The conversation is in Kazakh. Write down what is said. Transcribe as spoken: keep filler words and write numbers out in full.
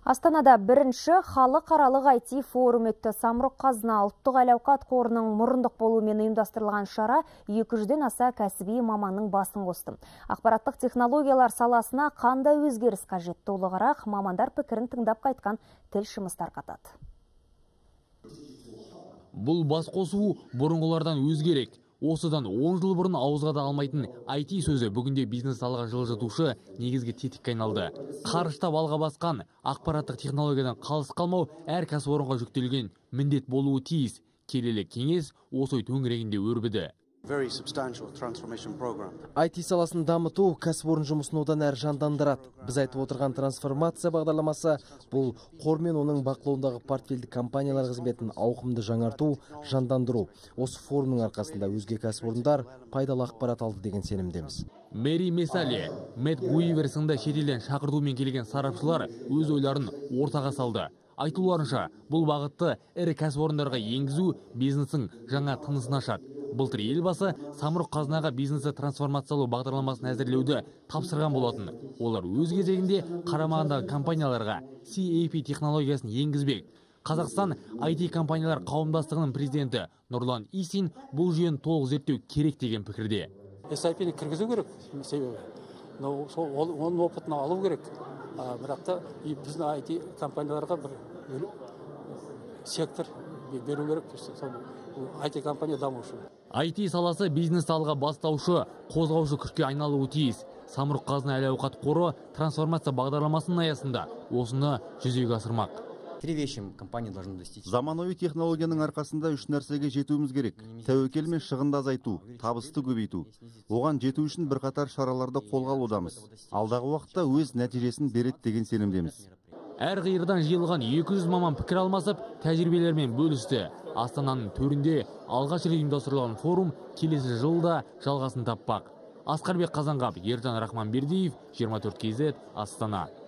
Астанада бірінші халықаралық ай ти форум өтті. Самұрық-қазына ұлттық әл-ауқат қорының мұрындық болуымен ұйымдастырылған шара екі жүзден аса кәсіби маманның басын қосты. Ақпараттық технологиялар саласына қандай өзгеріс қажет? Толығырақ мамандар пікірін тыңдап қайтқан тілшіміз тарқатады. Бұл бас қосу бұрынғылардан өзгерек. Осыдан он жыл бұрын ауызға да алмайтын ай ти сөзі бүгінде бизнес салаға жылжытушы негізгі тетікке айналды. Қарыштап алға басқан ақпараттық технологиядан қалыс қалмау әр кәсіпорынға жүктелген міндет болуы тиіс. Келелі кеңес осы ой төңірегінде өрбіді. ай ти саласын дамыту кәсіпорын жұмысын одан әрі жандандырады. Біз айтып отырған трансформация бағдарламасы бұл қор мен оның бақылауындағы портфельдік компаниялар қызметін ауқымды жаңарту, жандандыру. Осы форумның арқасында өзге кәсіпорындар пайдалы ақпарат алды деген сенімдеміз. Мэри Месали, Мэтт Гуивер сынды шетелден шақыртумен келген сарапшылар өз ойларын ортаға салды. Айтуларынша, бұл бағытты ірі кәсіпорындарға енгізу бизнестің жаңа тынысын ашады. Былтыр елбасы самұрық-қазынаға бизнесті трансформациялау бағдарламасын әзірлеуді тапсырған болатын. Олар өз кезегінде қарамағындағы компанияларға си эй пи технологиясын енгізбек. Қазақстан ай ти компаниялар қауымдастығының президенті Нұрлан Исин бұл жүйені толық зерттеу керек деген пікірде. эс ай пи-ні кіргізу керек, себебі оның опытын алу керек. Бірақ та біздің ай ти компанияларға бір сектор беру керек. ай ти компания дамушы. ай ти саласы бизнес алға бастаушы, қозғаушы күшке айналуы тиіс. Самұрық-қазына әл-ауқат қоры трансформация бағдарламасының аясында осыны жүзеге асырмақ. Заманауи технологияның арқасында үш нәрсеге жетуіміз керек. Тәуекел мен шығынды азайту, табысты көбейту. Оған жету үшін бірқатар шараларды қолға алудамыз. Алдағы уақытта өз нәтижесін береді деген сенімдеміз. Әр қиырдан жиылған екі жүз маман пікір алмасып, тәжірибелермен бөлісті. Астананың төрінде алғаш рет ұйымдастырылған форум келесі жылда жалғасын таппақ. Асқарбек Қазанғап, Ержан Рахманбердиев, жиырма төрт кей зет, Астана.